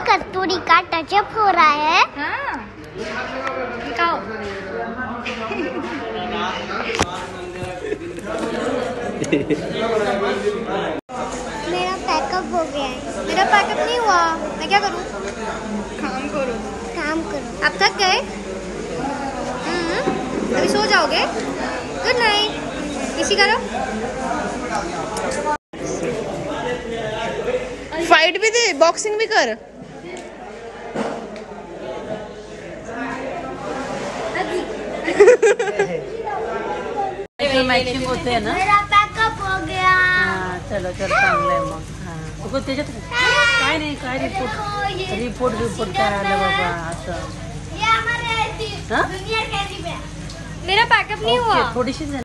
कस्तूरी का टचअप हो रहा है। हाँ। दिखाओ। मेरा पैकअप हो गया है। मेरा पैकअप नहीं हुआ, मैं क्या करूँ? काम करो। काम करो। अब थक गए? अभी सो जाओगे? Good night. इसी करो। फाइट भी दे, बॉक्सिंग भी कर। मॅचिंग होते ना। मेरा पैकअप हो गया। हाँ, चलो चलो चांगलं आहे मग। हाँ, त्याच्यात काय नाही, काय रिपोर्ट काय आलं बाबा असं। ये हमारे हाँ? जूनियर कैदी पे। मेरा पैकअप नहीं हुआ। थोडीशी